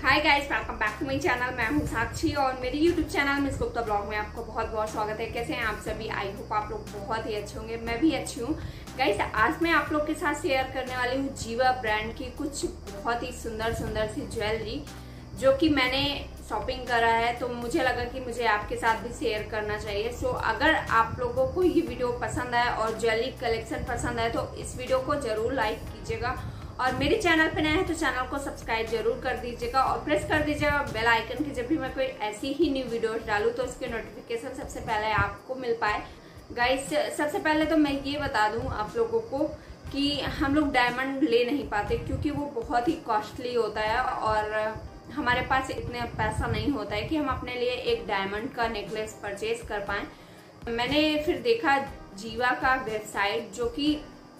Hi guys, welcome back to my channel. मैं हूं साक्षी और मेरे YouTube channel miss Gupta blog में आपको बहुत बहुत स्वागत है। कैसे हैं आप सभी? आई होप आप लोग बहुत ही अच्छे होंगे। मैं भी अच्छी हूं। गाइस, आज मैं आप लोग के साथ शेयर करने वाली हूं जीवा ब्रांड की कुछ बहुत ही सुंदर सुंदर सी ज्वेलरी जो कि मैंने शॉपिंग करा है, तो मुझे लगा कि मुझे आपके साथ भी शेयर करना चाहिए। सो अगर आप लोगों को ये वीडियो पसंद आए और ज्वेलरी कलेक्शन पसंद आए तो इस वीडियो को जरूर लाइक कीजिएगा और मेरे चैनल पे नए हैं तो चैनल को सब्सक्राइब जरूर कर दीजिएगा और प्रेस कर दीजिएगा बेल आइकन की, जब भी मैं कोई ऐसी ही न्यू वीडियो डालूं तो उसके नोटिफिकेशन सबसे पहले आपको मिल पाए। गाइस, सबसे पहले तो मैं ये बता दूं आप लोगों को कि हम लोग डायमंड ले नहीं पाते क्योंकि वो बहुत ही कॉस्टली होता है और हमारे पास इतने पैसा नहीं होता है कि हम अपने लिए एक डायमंड का नेकलेस परचेज कर पाए। मैंने फिर देखा जीवा का वेबसाइट जो कि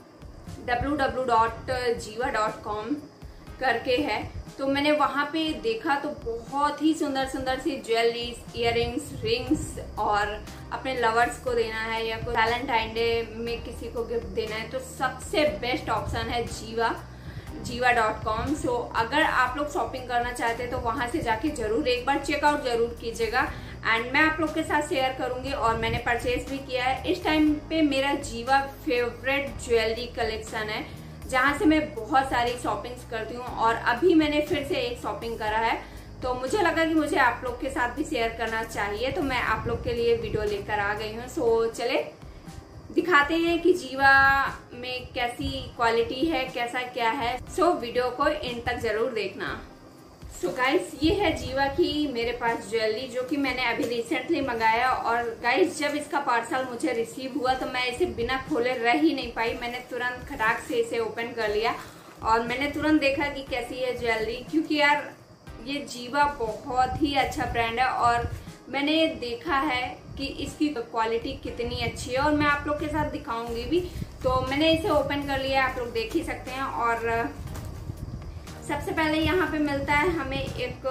www.jiva.com करके है, तो मैंने वहां पे देखा तो बहुत ही सुंदर सुंदर सी ज्वेलरीज, इयररिंग्स, रिंग्स और अपने लवर्स को देना है या कोई वैलेंटाइन डे में किसी को गिफ्ट देना है तो सबसे बेस्ट ऑप्शन है jiva.com। सो अगर आप लोग शॉपिंग करना चाहते हैं तो वहां से जाके जरूर एक बार चेकआउट जरूर कीजिएगा एंड मैं आप लोग के साथ शेयर करूंगी और मैंने परचेज भी किया है। इस टाइम पे मेरा जीवा फेवरेट ज्वेलरी कलेक्शन है जहां से मैं बहुत सारी शॉपिंग्स करती हूँ और अभी मैंने फिर से एक शॉपिंग करा है तो मुझे लगा कि मुझे आप लोग के साथ भी शेयर करना चाहिए, तो मैं आप लोग के लिए वीडियो लेकर आ गई हूँ। सो चले दिखाते हैं कि जीवा में कैसी क्वालिटी है, कैसा क्या है। सो वीडियो को एंड तक जरूर देखना। सो गाइस, ये है जीवा की मेरे पास ज्वेलरी जो कि मैंने अभी रिसेंटली मंगाया और गाइस जब इसका पार्सल मुझे रिसीव हुआ तो मैं इसे बिना खोले रह ही नहीं पाई। मैंने तुरंत खटाक से इसे ओपन कर लिया और मैंने तुरंत देखा कि कैसी है ज्वेलरी, क्योंकि यार ये जीवा बहुत ही अच्छा ब्रांड है और मैंने देखा है कि इसकी क्वालिटी कितनी अच्छी है और मैं आप लोग के साथ दिखाऊंगी भी। तो मैंने इसे ओपन कर लिया, आप लोग देख ही सकते हैं। और सबसे पहले यहाँ पे मिलता है हमें एक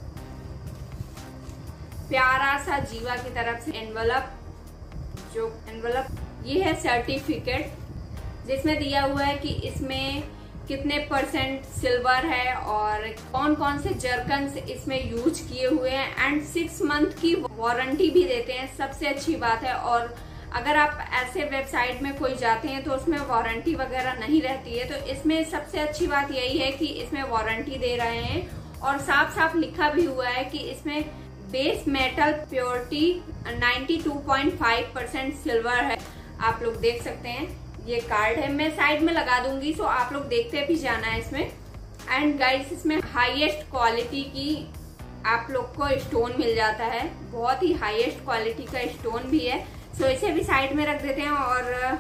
प्यारा सा जीवा की तरफ से एनवलप ये है सर्टिफिकेट जिसमें दिया हुआ है कि इसमें कितने % सिल्वर है और कौन कौन से जर्कन्स इसमें यूज किए हुए हैं एंड 6 मंथ की वारंटी भी देते हैं। सबसे अच्छी बात है। और अगर आप ऐसे वेबसाइट में कोई जाते हैं तो उसमें वारंटी वगैरह नहीं रहती है, तो इसमें सबसे अच्छी बात यही है कि इसमें वारंटी दे रहे हैं और साफ साफ लिखा भी हुआ है कि इसमें बेस मेटल प्योरिटी 92.5% सिल्वर है। आप लोग देख सकते हैं, ये कार्ड है, मैं साइड में लगा दूंगी सो आप लोग देखते भी जाना है इसमें। एंड गाइस, इसमें हाईएस्ट क्वालिटी की आप लोग को स्टोन मिल जाता है, बहुत ही हाईएस्ट क्वालिटी का स्टोन भी है। सो इसे भी साइड में रख देते हैं। और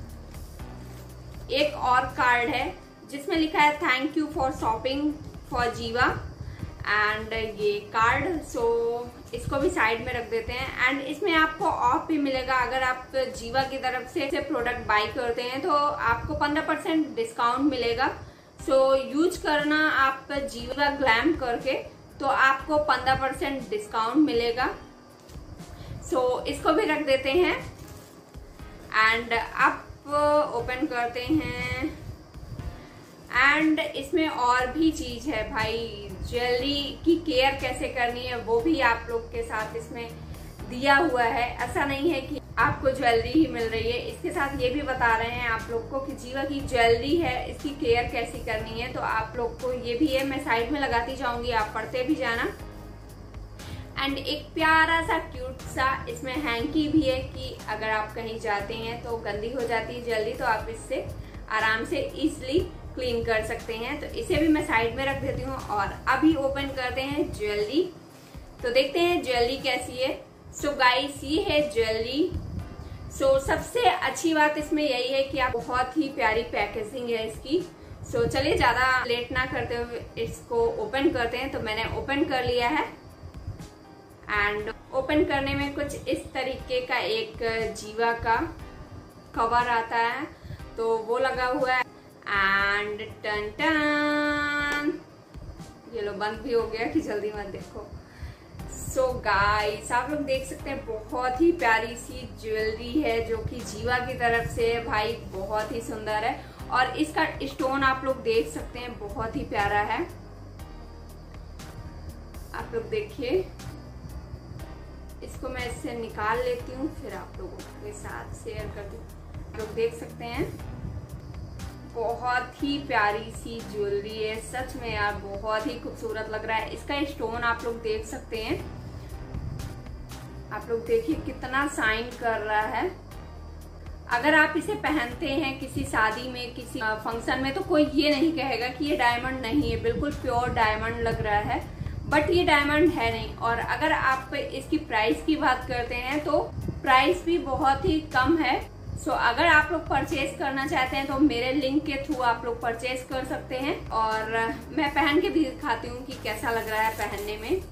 एक और कार्ड है जिसमें लिखा है thank you for shopping for Jiva and ये कार्ड, सो इसको भी साइड में रख देते हैं। एंड इसमें आपको ऑफ भी मिलेगा अगर आप जीवा की तरफ से प्रोडक्ट बाई करते हैं तो आपको 15% डिस्काउंट मिलेगा। सो यूज करना आप जीवा ग्लैम करके तो आपको 15% डिस्काउंट मिलेगा। सो इसको भी रख देते हैं एंड आप ओपन करते हैं। एंड इसमें और भी चीज है भाई, ज्वेलरी की केयर कैसे करनी है वो भी आप लोग के साथ इसमें दिया हुआ है। ऐसा नहीं है कि आपको ज्वेलरी ही मिल रही है, इसके साथ ये भी बता रहे हैं आप लोग को कि जीवा की ज्वेलरी है, इसकी केयर कैसी करनी है, तो आप लोग को ये भी है। मैं साइड में लगाती जाऊंगी, आप पढ़ते भी जाना। एंड एक प्यारा सा क्यूट सा इसमें हैंकी भी है कि अगर आप कहीं जाते हैं तो गंदी हो जाती है ज्वेलरी तो आप इससे आराम से इजिली क्लीन कर सकते हैं। तो इसे भी मैं साइड में रख देती हूँ और अभी ओपन करते हैं ज्वेलरी, तो देखते हैं ज्वेलरी कैसी है। सो गाइस, ये है ज्वेलरी। सो सबसे अच्छी बात इसमें यही है कि आप बहुत ही प्यारी पैकेजिंग है इसकी। सो चलिए ज्यादा लेट ना करते हुए इसको ओपन करते हैं। तो मैंने ओपन कर लिया है एंड ओपन करने में कुछ इस तरीके का एक जीवा का कवर आता है तो वो लगा हुआ है। एंड टन टन, ये लो बंद भी हो गया कि जल्दी मत देखो। सो गाइस, आप लोग देख सकते हैं बहुत ही प्यारी सी ज्वेलरी है जो कि जीवा की तरफ से है भाई, बहुत ही सुंदर है और इसका स्टोन आप लोग देख सकते हैं बहुत ही प्यारा है। आप लोग देखिए, इसको मैं इससे निकाल लेती हूँ, फिर आप लोगों के साथ शेयर करती हूँ। आप लोग देख सकते हैं, बहुत ही प्यारी सी ज्वेलरी है, सच में यार बहुत ही खूबसूरत लग रहा है। इसका स्टोन आप लोग देख सकते हैं, आप लोग देखिए कितना शाइन कर रहा है। अगर आप इसे पहनते हैं किसी शादी में, किसी फंक्शन में, तो कोई ये नहीं कहेगा कि ये डायमंड नहीं है, बिल्कुल प्योर डायमंड लग रहा है, बट ये डायमंड है नहीं। और अगर आप इसकी प्राइस की बात करते हैं तो प्राइस भी बहुत ही कम है। सो अगर आप लोग परचेज करना चाहते हैं तो मेरे लिंक के थ्रू आप लोग परचेज कर सकते हैं। और मैं पहन के भी दिखाती हूँ कि कैसा लग रहा है पहनने में।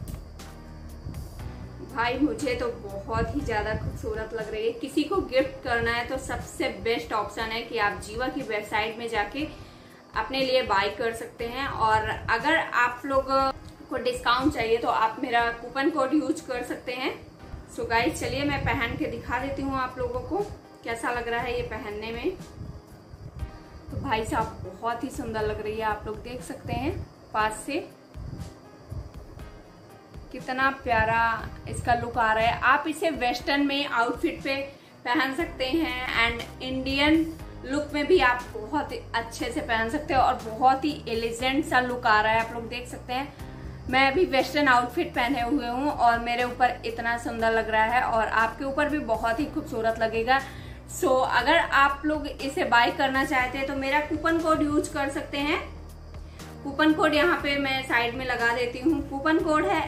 भाई मुझे तो बहुत ही ज्यादा खूबसूरत लग रही है। किसी को गिफ्ट करना है तो सबसे बेस्ट ऑप्शन है कि आप जीवा की वेबसाइट में जाके अपने लिए बाय कर सकते हैं। और अगर आप लोग को डिस्काउंट चाहिए तो आप मेरा कूपन कोड यूज कर सकते हैं। सो गाइस चलिए मैं पहन के दिखा देती हूँ आप लोगों को कैसा लग रहा है ये पहनने में। तो भाई साहब बहुत ही सुंदर लग रही है, आप लोग देख सकते हैं पास से कितना प्यारा इसका लुक आ रहा है। आप इसे वेस्टर्न में आउटफिट पे पहन सकते हैं एंड इंडियन लुक में भी आप बहुत ही अच्छे से पहन सकते हैं और बहुत ही एलिजेंट सा लुक आ रहा है। आप लोग देख सकते हैं, मैं अभी वेस्टर्न आउटफिट पहने हुए हूँ और मेरे ऊपर इतना सुंदर लग रहा है और आपके ऊपर भी बहुत ही खूबसूरत लगेगा। सो अगर आप लोग इसे बाय करना चाहते हैं तो मेरा कूपन कोड यूज कर सकते हैं। कूपन कोड यहाँ पे मैं साइड में लगा देती हूँ। कूपन कोड है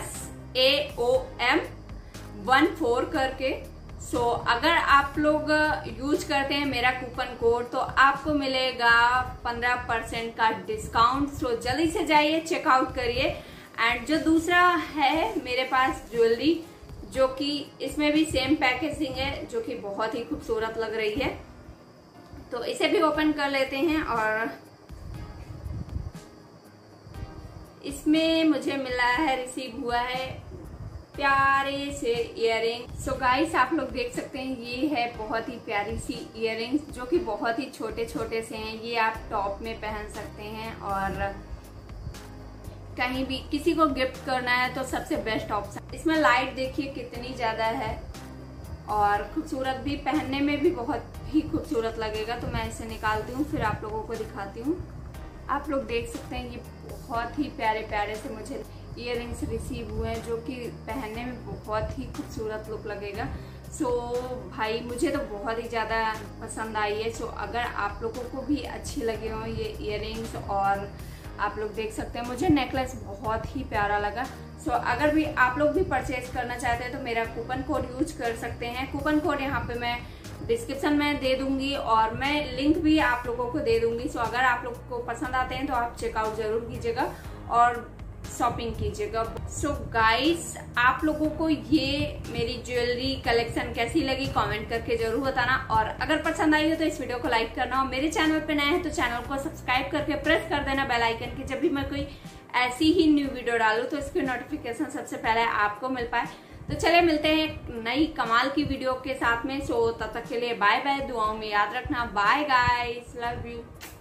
SAOM14 करके। सो अगर आप लोग यूज करते हैं मेरा कूपन कोड तो आपको मिलेगा 15% का डिस्काउंट। सो जल्दी से जाइए, चेकआउट करिए। एंड जो दूसरा है मेरे पास ज्वेलरी, जो कि इसमें भी सेम पैकेजिंग है, जो कि बहुत ही खूबसूरत लग रही है। तो इसे भी ओपन कर लेते हैं और इसमें मुझे मिला है, रिसीव हुआ है प्यारे से इयररिंग। सो गाइस आप लोग देख सकते हैं, ये है बहुत ही प्यारी सी इयररिंग्स जो कि बहुत ही छोटे छोटे से हैं। ये आप टॉप में पहन सकते हैं और कहीं भी किसी को गिफ्ट करना है तो सबसे बेस्ट ऑप्शन। इसमें लाइट देखिए कितनी ज्यादा है और खूबसूरत भी, पहनने में भी बहुत ही खूबसूरत लगेगा। तो मैं इसे निकालती हूँ फिर आप लोगों को दिखाती हूँ। आप लोग देख सकते हैं, ये बहुत ही प्यारे प्यारे से मुझे इयररिंग्स रिसीव हुए हैं जो कि पहनने में बहुत ही खूबसूरत लुक लगेगा। सो भाई मुझे तो बहुत ही ज़्यादा पसंद आई है। सो अगर आप लोगों को भी अच्छी लगे हो ये इयररिंग्स, और आप लोग देख सकते हैं मुझे नेकलेस बहुत ही प्यारा लगा। सो अगर भी आप लोग भी परचेज करना चाहते हैं तो मेरा कूपन कोड यूज कर सकते हैं। कूपन कोड यहाँ पे मैं डिस्क्रिप्शन में दे दूंगी और मैं लिंक भी आप लोगों को दे दूंगी। सो अगर आप लोग को पसंद आते हैं तो आप चेकआउट जरूर कीजिएगा और शॉपिंग कीजिएगा। सो गाइस आप लोगों को ये मेरी ज्वेलरी कलेक्शन कैसी लगी कमेंट करके जरूर बताना। और अगर पसंद आई हो तो इस वीडियो को लाइक करना और मेरे चैनल पे नए हैं तो चैनल को सब्सक्राइब करके प्रेस कर देना बेल आइकन की। जब भी मैं कोई ऐसी ही न्यू वीडियो डालूं तो इसकी नोटिफिकेशन सबसे पहले आपको मिल पाए। तो चले मिलते हैं नई कमाल की वीडियो के साथ में। सो तब तक के लिए बाय बाय, दुआओं में याद रखना। Bye guys, love you.